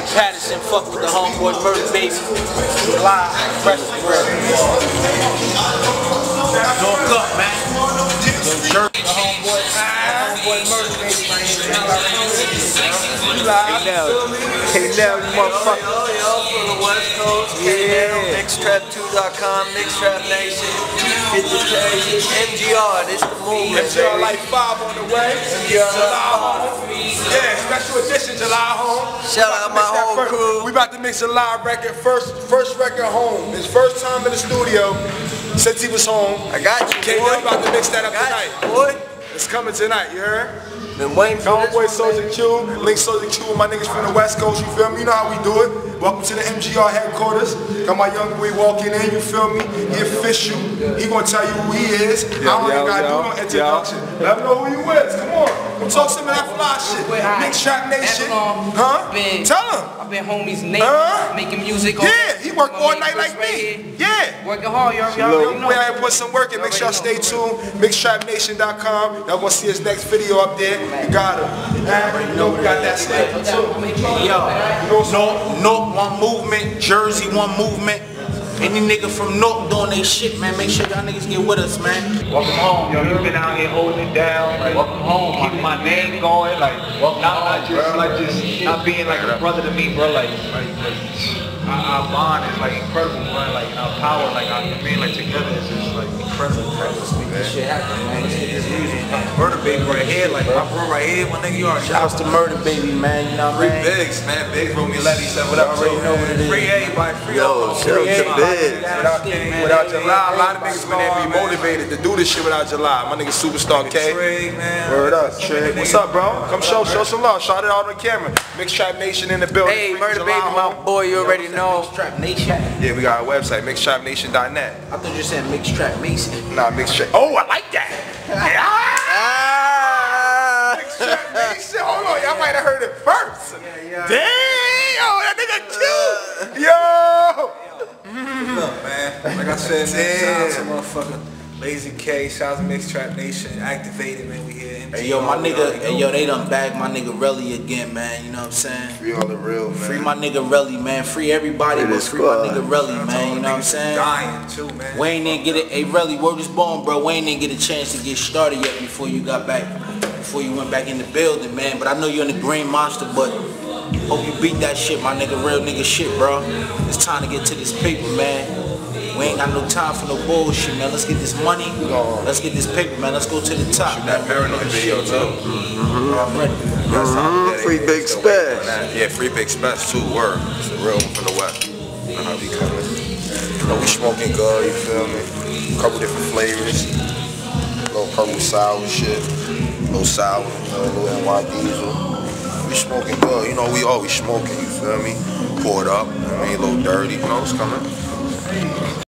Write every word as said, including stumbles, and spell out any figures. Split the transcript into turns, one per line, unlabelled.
Patterson, fuck with the homeboy Murder Baby. Live, fresh and real. North up, man. Shirt. The homeboy, homeboy Murder Baby right here. Hey now, hey now, you motherfucker.
Yo, yo, from the West Coast. Yeah. mix trap two dot com, Mixtrap Nation. fifty K. M G R, this the movement.
M G R like five on the way.
M G R
July home. Yeah, special edition July home.
Shout out my whole
first,
crew.
We about to mix a live record, first first record home. His first time in the studio since he was home.
I got you,
Can't
boy.
we about to mix that up
got
tonight.
you, boy.
It's coming tonight, you heard?
Been waiting for
Homeboy
this one,
Soulja Q, link Soulja Q with my niggas from the West Coast, you feel me? You know how we do it. Welcome to the M G R headquarters. Got my young boy walking in, you feel me? He official. He gonna tell you who he is. I don't even gotta do no introduction. Let him know who you is. Come on. Come talk some of that fly shit. Mixtrap Nation. Huh?
Been,
Tell him.
I've been homies name,
Huh?
making music.
Yeah, he worked all night like me. Yeah.
Working hard, y'all.
Yo, you know I put some work in. Make sure y'all stay tuned. Mixtrap Nation dot com. Y'all gonna see his next video up there. You got him. You know we got that stamp too.
Yo, North, North one movement, Jersey one movement. Any nigga from North doing they shit, man. Make sure y'all niggas get with us, man.
Welcome home, yo. You've been out here holding it down. Like, welcome home, keeping my name going. Like, welcome not, home, not just bro. like just not being like a brother to me, bro. Like, like, like our, our bond is like incredible, man. Like our power, like our being like together is just like incredible. Let's make this shit happen, man. Let's get this music. Murder Baby right here, like my bro right here, my nigga. You already
Shouts to Murder Baby, man. You know what I mean?
Free Biggs, man. Biggs wrote me a letter. He said, "What up,
already know what it is.
Free everybody, free
Yo,
all."
shout out to Biggs.
Without, without July, a lot of niggas been there be motivated to do this shit without July. My nigga Superstar K.
Trey, man.
Word up, Trey. What's up, bro? Come show, show some love. Shout it out on camera. Mixtrap Nation in the building.
Hey,
Free
Murder
July
Baby, my
home.
boy, you already know.
Mixtrap Nation.
Yeah, we got our website, mixtrap nation dot net.
I thought you said Mixtrap Mason.
Nah, Mixtrap. Oh, I like that.
Ah.
Mixtrap Nation. Hold on, y'all might have heard it first. Damn, that nigga cute. Yo.
Look, man. Like I said, man, shout out to motherfucker Lazy K, shout out to Mixtrap Nation, activated, man. We here.
Hey yo, my nigga, hey yo, they done bagged my nigga Relly again, man. You know what I'm saying?
Free all the real, man.
Free my nigga Relly, man. Free everybody, but free my nigga Relly, man. You know what I'm saying?
Dying too, man.
Wayne didn't get it. Hey Relly, word is born, bro. Wayne didn't get a chance to get started yet before you got back, before you went back in the building, man. But I know you're in the Green Monster, but hope you beat that shit, my nigga. Real nigga shit, bro. It's time to get to this paper, man. We ain't got no time for no bullshit, man. Let's get this money. Let's get this paper, man. Let's go to the top.
Shoot that Paranoid video too.
I'm ready.
Mm-hmm. Free Big Special.
Yeah, Free Big Special, two word. It's a real one from the West. You know how we coming. You know, we smoking good, you feel me? Couple different flavors. Little purple sour shit. Little sour, you know, little N Y diesel. We smoking good, you know, we always smoking, you feel me? Pour it up, you know what I mean? A little dirty, you know, it's coming.